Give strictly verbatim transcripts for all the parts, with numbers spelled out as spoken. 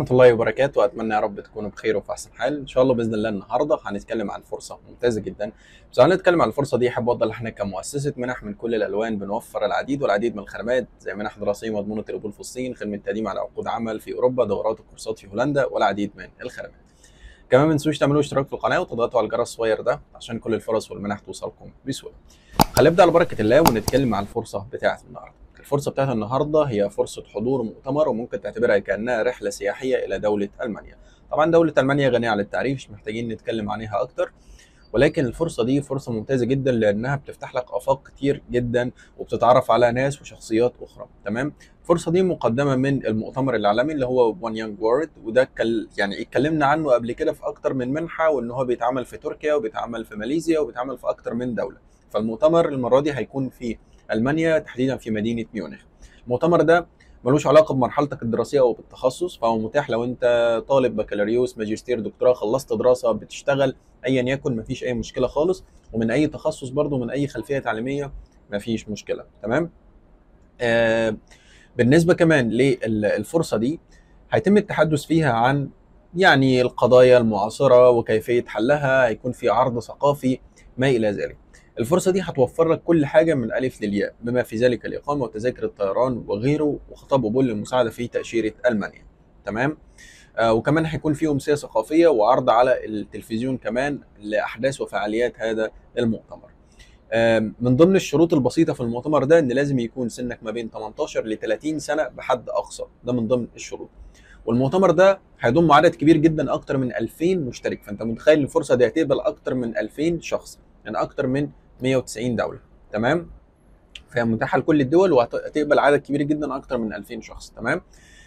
الله وبركاته. اتمنى يا رب تكونوا بخير وفي احسن حال ان شاء الله. باذن الله النهارده هنتكلم عن فرصه ممتازه جدا. بس هنتكلم عن الفرصه دي حابب اوضح احنا كمؤسسه منح من كل الالوان بنوفر العديد والعديد من الخدمات زي منح دراسيه مضمونه القبول في الصين، خدمه تقديم على عقود عمل في اوروبا، دورات وكورسات في هولندا والعديد من الخدمات. كمان ما تنسوش تعملوا اشتراك في القناه وتضغطوا على الجرس الصغير ده عشان كل الفرص والمنح توصلكم بسهوله. خلينا نبدا على بركه الله ونتكلم عن الفرصه بتاعه النهارده. الفرصه بتاعت النهارده هي فرصه حضور مؤتمر، وممكن تعتبرها كانها رحله سياحيه الى دوله المانيا. طبعا دوله المانيا غنيه عن التعريف، مش محتاجين نتكلم عنها اكتر، ولكن الفرصه دي فرصه ممتازه جدا لانها بتفتح لك افاق كتير جدا وبتتعرف على ناس وشخصيات اخرى. تمام. الفرصه دي مقدمه من المؤتمر العالمي اللي هو وان يونج وورد، وده كل يعني اتكلمنا عنه قبل كده في اكتر من منحه، وان هو بيتعمل في تركيا وبيتعمل في ماليزيا وبيتعمل في اكتر من دوله. فالمؤتمر المره دي هيكون في المانيا، تحديدا في مدينه ميونخ. المؤتمر ده ملوش علاقه بمرحلتك الدراسيه او بالتخصص، فهو متاح لو انت طالب بكالوريوس ماجستير دكتوراه، خلصت دراسه بتشتغل ايا يكن، مفيش اي مشكله خالص. ومن اي تخصص برضو، من اي خلفيه تعليميه مفيش مشكله. تمام. آه بالنسبه كمان للفرصه دي هيتم التحدث فيها عن يعني القضايا المعاصره وكيفيه حلها، هيكون في عرض ثقافي ما الى ذلك. الفرصه دي هتوفر لك كل حاجه من الف للياء، بما في ذلك الاقامه وتذاكر الطيران وغيره، وخطاب قبول للمساعده في تاشيره المانيا. تمام. آه وكمان هيكون في امسيه ثقافيه وعرض على التلفزيون كمان لاحداث وفعاليات هذا المؤتمر. آه من ضمن الشروط البسيطه في المؤتمر ده ان لازم يكون سنك ما بين تمنتاشر ل تلاتين سنه بحد اقصى، ده من ضمن الشروط. والمؤتمر ده هيضم عدد كبير جدا، اكتر من الفين مشترك، فانت متخيل الفرصه دي هتقبل اكتر من الفين شخص، يعني اكتر من مية وتسعين دوله. تمام. فهي متاحه لكل الدول وهتقبل عدد كبير جدا، اكتر من الفين شخص. تمام.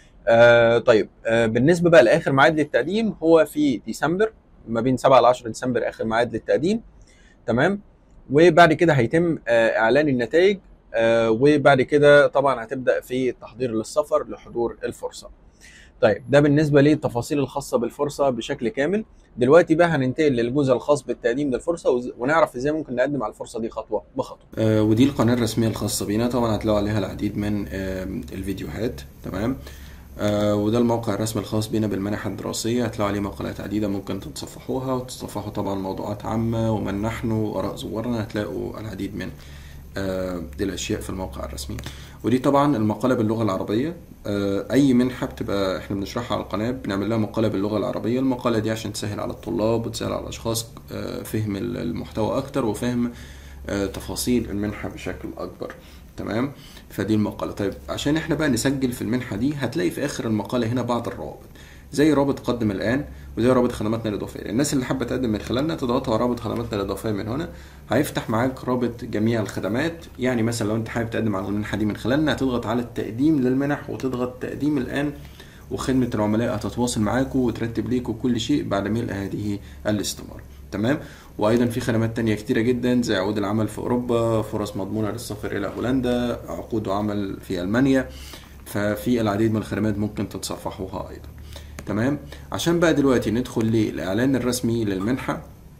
آه طيب آه بالنسبه بقى لاخر ميعاد للتقديم هو في ديسمبر، ما بين سبعة ل عشرة ديسمبر اخر ميعاد للتقديم. تمام. وبعد كده هيتم آه اعلان النتائج، آه وبعد كده طبعا هتبدا في التحضير للسفر لحضور الفرصه. طيب ده بالنسبه للتفاصيل الخاصه بالفرصه بشكل كامل. دلوقتي بقى هننتقل للجزء الخاص بالتقديم للفرصه، ونعرف ازاي ممكن نقدم على الفرصه دي خطوه بخطوه. آه ودي القناه الرسميه الخاصه بينا، طبعا هتلاقوا عليها العديد من آه الفيديوهات. تمام. آه وده الموقع الرسمي الخاص بينا بالمنح الدراسيه، هتلاقوا عليه مقالات عديده ممكن تتصفحوها، وتتصفحوا طبعا موضوعات عامه ومن نحن واراء زوارنا، هتلاقوا العديد من آه دي الاشياء في الموقع الرسمي. ودي طبعا المقاله باللغه العربيه. آه اي منحه بتبقى احنا بنشرحها على القناه بنعمل لها مقاله باللغه العربيه. المقاله دي عشان تسهل على الطلاب وتسهل على الاشخاص آه فهم المحتوى اكتر وفهم آه تفاصيل المنحه بشكل اكبر. تمام. فدي المقاله. طيب عشان احنا بقى نسجل في المنحه دي، هتلاقي في اخر المقاله هنا بعض الروابط، زي رابط قدم الان، وزي رابط خدماتنا الاضافيه. الناس اللي حابه تقدم من خلالنا تضغط على رابط خدماتنا الاضافيه من هنا، هيفتح معاك رابط جميع الخدمات. يعني مثلا لو انت حابب تقدم على المنحه دي من خلالنا، هتضغط على التقديم للمنح وتضغط تقديم الان، وخدمه العملاء هتتواصل معاكم وترتب ليكم كل شيء بعد ملء هذه الاستماره. تمام. وايضا في خدمات تانية كتيره جدا زي عقود العمل في اوروبا، فرص مضمونه للسفر الى هولندا، عقود عمل في المانيا. ففي العديد من الخدمات ممكن تتصفحوها ايضا. تمام. عشان بقى دلوقتي ندخل للاعلان الرسمي للمنحه،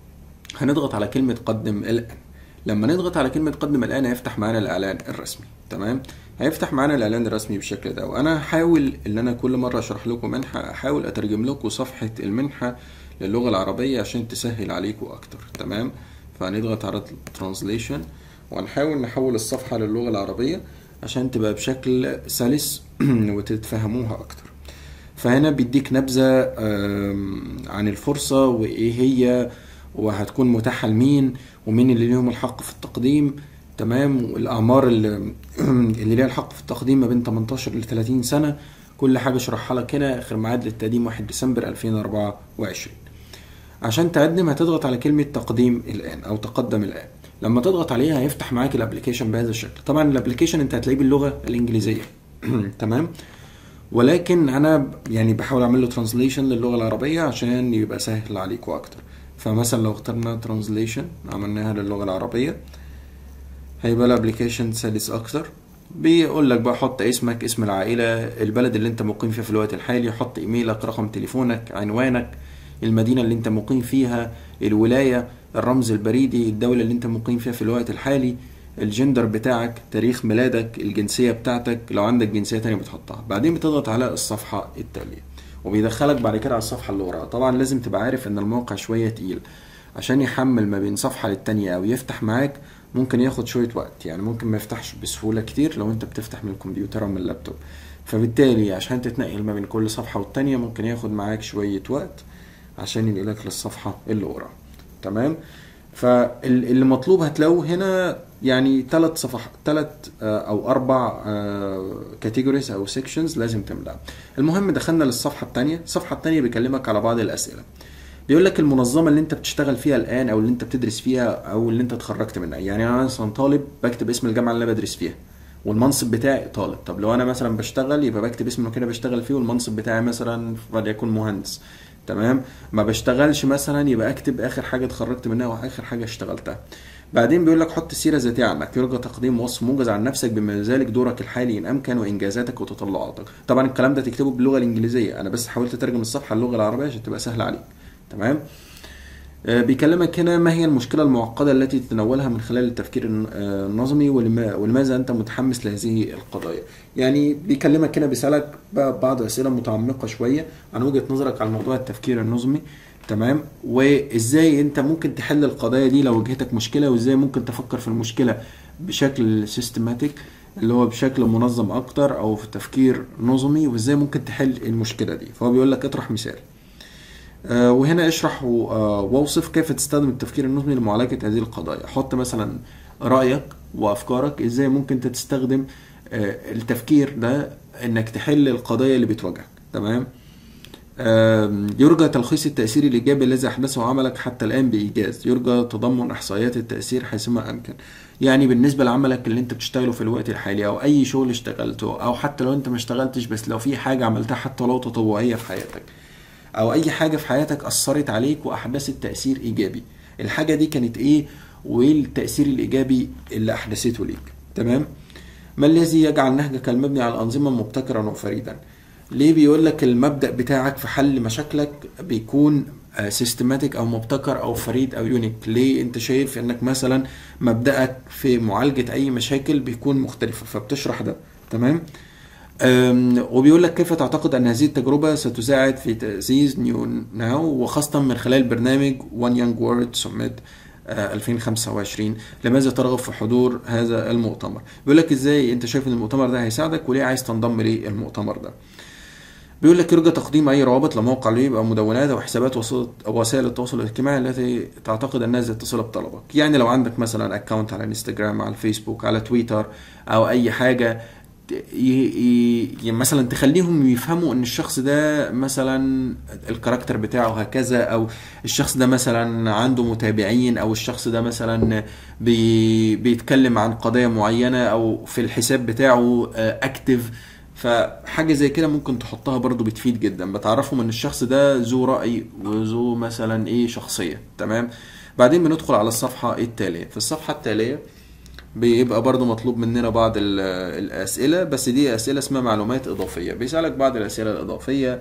هنضغط على كلمه قدم الان. لما نضغط على كلمه قدم الان هيفتح معانا الاعلان الرسمي. تمام. هيفتح معانا الاعلان الرسمي بالشكل ده، وانا هحاول ان انا كل مره اشرح لكم منحه احاول اترجم لكم صفحه المنحه للغه العربيه عشان تسهل عليكم اكتر. تمام. فهنضغط على ترانسليشن وهنحاول نحول الصفحه للغه العربيه عشان تبقى بشكل سلس وتتفهموها اكتر. فهنا بيديك نبذة عن الفرصة وايه هي، وهتكون متاحة لمين، ومين اللي ليهم الحق في التقديم. تمام. والاعمار اللي, اللي ليها الحق في التقديم ما بين تمنتاشر ل تلاتين سنة. كل حاجة شرحها لك هنا. اخر ميعاد للتقديم واحد ديسمبر الفين واربعة وعشرين. عشان تقدم هتضغط على كلمة تقديم الان او تقدم الان. لما تضغط عليها هيفتح معاك الابليكيشن بهذا الشكل. طبعا الابليكيشن انت هتلاقيه باللغة الانجليزية. تمام. ولكن انا يعني بحاول اعمل له ترانسليشن للغه العربيه عشان يبقى سهل عليكم اكتر. فمثلا لو اخترنا ترانسليشن عملناها للغه العربيه، هيبقى الابلكيشن سلس اكتر. بيقول لك بقى حط اسمك، اسم العائله، البلد اللي انت مقيم فيها في الوقت الحالي، حط ايميلك، رقم تليفونك، عنوانك، المدينه اللي انت مقيم فيها، الولايه، الرمز البريدي، الدوله اللي انت مقيم فيها في الوقت الحالي، الجندر بتاعك، تاريخ ميلادك، الجنسية بتاعتك، لو عندك جنسية تانية بتحطها. بعدين بتضغط على الصفحة التالية، وبيدخلك بعد كده على الصفحه اللي وراها. طبعا لازم تبقى عارف ان الموقع شويه تقيل، عشان يحمل ما بين صفحه للتانيه او يفتح معاك ممكن ياخد شويه وقت، يعني ممكن ما يفتحش بسهوله كتير لو انت بتفتح من الكمبيوتر او من اللابتوب. فبالتالي عشان تتنقل ما بين كل صفحه والتانيه ممكن ياخد معاك شويه وقت عشان ينقلك للصفحه اللي وراها. تمام. فاللي مطلوب هتلاقوه هنا يعني ثلاث صفح ثلاث او اربع كاتيجوريز او سيكشنز لازم تملاها. المهم دخلنا للصفحه الثانيه. الصفحه الثانيه بيكلمك على بعض الاسئله، بيقول لك المنظمه اللي انت بتشتغل فيها الان او اللي انت بتدرس فيها او اللي انت اتخرجت منها. يعني انا مثلا طالب بكتب اسم الجامعه اللي انا بدرس فيها والمنصب بتاعي طالب. طب لو انا مثلا بشتغل يبقى بكتب اسم المكان اللي بشتغل فيه والمنصب بتاعي مثلا وليكن مهندس. تمام. ما بشتغلش مثلا يبقى اكتب اخر حاجه اتخرجت منها واخر حاجه اشتغلتها. بعدين بيقول لك حط سيره ذاتيه عنك، يرجى تقديم وصف موجز عن نفسك بما ذلك دورك الحالي ان امكن وانجازاتك وتطلعاتك. طبعا الكلام ده تكتبه باللغه الانجليزيه، انا بس حاولت اترجم الصفحه اللغه العربيه عشان تبقى سهله عليك. تمام. آه بيكلمك هنا ما هي المشكله المعقده التي تتناولها من خلال التفكير النظمي ولماذا انت متحمس لهذه القضايا. يعني بيكلمك هنا بيسالك بعض اسئله متعمقه شويه عن وجهه نظرك على موضوع التفكير النظمي. تمام. وازاي انت ممكن تحل القضايا دي لو واجهتك مشكله، وازاي ممكن تفكر في المشكله بشكل سيستماتيك اللي هو بشكل منظم اكتر او في تفكير نظمي، وازاي ممكن تحل المشكله دي. فهو بيقول لك اطرح مثال. آه وهنا اشرح واوصف كيف تستخدم التفكير النظمي لمعالجه هذه القضايا. حط مثلا رايك وافكارك ازاي ممكن تستخدم آه التفكير ده انك تحل القضايا اللي بتواجهك. تمام. يرجى تلخيص التأثير الإيجابي الذي أحدثه عملك حتى الآن بإيجاز. يرجى تضمن إحصائيات التأثير حيثما أمكن. يعني بالنسبة لعملك اللي أنت بتشتغله في الوقت الحالي أو أي شغل اشتغلته، أو حتى لو أنت ما اشتغلتش بس لو في حاجة عملتها حتى لو تطوعية في حياتك، أو أي حاجة في حياتك أثرت عليك وأحدثت تأثير إيجابي، الحاجة دي كانت إيه وإيه التأثير الإيجابي اللي أحدثته ليك. تمام. ما الذي يجعل نهجك المبني على الأنظمة مبتكرا وفريدا؟ ليه بيقول لك المبدأ بتاعك في حل مشاكلك بيكون سيستماتيك او مبتكر او فريد او يونيك؟ ليه انت شايف انك مثلا مبدأك في معالجة اي مشاكل بيكون مختلفة؟ فبتشرح ده. تمام. وبيقول لك كيف تعتقد ان هذه التجربة ستساعد في تأسيس نيو ناو، وخاصة من خلال برنامج One Young World Summit ألفين وخمسة وعشرين. لماذا ترغب في حضور هذا المؤتمر؟ بيقول لك ازاي انت شايف ان المؤتمر ده هيساعدك وليه عايز تنضم للمؤتمر ده. بيقول لك يرجى تقديم اي روابط لموقع ليه يبقى مدونات او حسابات وسائل التواصل الاجتماعي التي تعتقد انها تتصل بطلبك. يعني لو عندك مثلا اكونت على الانستجرام، على الفيسبوك، على تويتر، او اي حاجه ي... مثلا تخليهم يفهموا ان الشخص ده مثلا الكاركتر بتاعه هكذا، او الشخص ده مثلا عنده متابعين، او الشخص ده مثلا بي... بيتكلم عن قضايا معينه، او في الحساب بتاعه اكتف. فحاجة زي كده ممكن تحطها برضو بتفيد جدا، بتعرفهم ان الشخص ده ذو رأي وذو مثلا ايه شخصية. تمام. بعدين بندخل على الصفحة التالية. في الصفحة التالية بيبقى برضو مطلوب مننا بعض الأسئلة، بس دي أسئلة اسمها معلومات إضافية. بيسألك بعض الأسئلة الإضافية،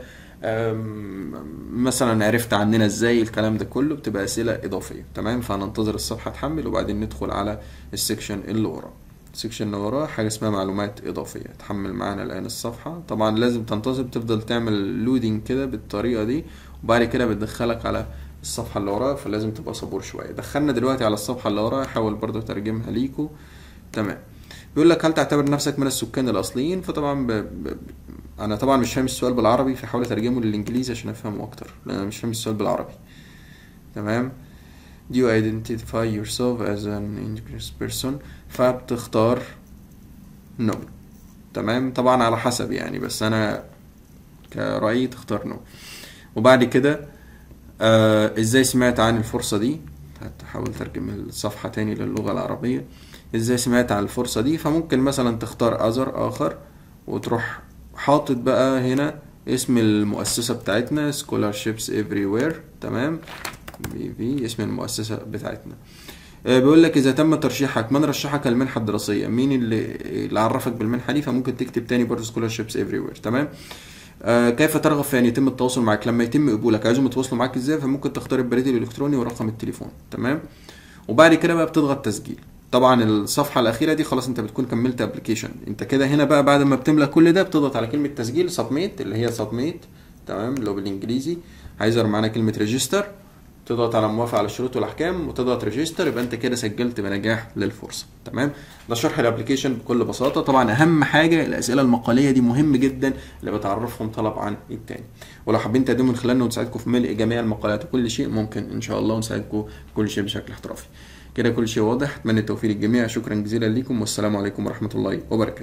مثلا عرفت عننا ازاي، الكلام ده كله بتبقى أسئلة إضافية. تمام. فهننتظر الصفحة تحمل وبعدين ندخل على السكشن اللي وراه. السكشن اللي وراه حاجه اسمها معلومات اضافيه. تحمل معانا الان الصفحه. طبعا لازم تنتظر، تفضل تعمل لودينج كده بالطريقه دي، وبعد كده بتدخلك على الصفحه اللي وراها، فلازم تبقى صبور شويه. دخلنا دلوقتي على الصفحه اللي وراها، حاول برضو ترجمها ليكو. تمام. بيقول لك هل تعتبر نفسك من السكان الاصليين؟ فطبعا ب... ب... انا طبعا مش فاهم السؤال بالعربي، فحاول اترجمه للانجليزي عشان افهمه اكتر، لان انا مش فاهم السؤال بالعربي. تمام. Do you identify yourself as an indigenous person؟ فبتختار نو. تمام. طبعا على حسب يعني، بس انا كرأيي تختار نو. وبعد كده آه ازاي سمعت عن الفرصة دي؟ هتحاول ترجم الصفحة تاني للغة العربية. ازاي سمعت عن الفرصة دي؟ فممكن مثلا تختار اذر اخر، وتروح حاطط بقى هنا اسم المؤسسة بتاعتنا scholarships everywhere. تمام. بي في اسم المؤسسة بتاعتنا. بيقول لك اذا تم ترشيحك، من رشحك المنحه الدراسيه؟ مين اللي اللي عرفك بالمنحه دي؟ فممكن تكتب تاني برضه scholarships everywhere. تمام. آه كيف ترغب في ان يتم التواصل معك لما يتم قبولك؟ عايزهم يتواصلوا معاك ازاي؟ فممكن تختار البريد الالكتروني ورقم التليفون. تمام. وبعد كده بقى بتضغط تسجيل. طبعا الصفحه الاخيره دي خلاص انت بتكون كملت ابلكيشن. انت كده هنا بقى بعد ما بتملى كل ده بتضغط على كلمه تسجيل سبميت، اللي هي سبميت. تمام، اللي هو بالانجليزي هيظهر معانا كلمه ريجستر، تضغط على موافقه على الشروط والاحكام وتضغط ريجستر، يبقى انت كده سجلت بنجاح للفرصه. تمام، ده شرح الابلكيشن بكل بساطه. طبعا اهم حاجه الاسئله المقاليه دي مهم جدا اللي بتعرفهم طلب عن التاني، ولو حابين تقدموا من خلالنا ونساعدكم في ملء جميع المقالات وكل شيء ممكن ان شاء الله نساعدكم في كل شيء بشكل احترافي. كده كل شيء واضح، اتمنى التوفيق للجميع، شكرا جزيلا لكم والسلام عليكم ورحمه الله وبركاته.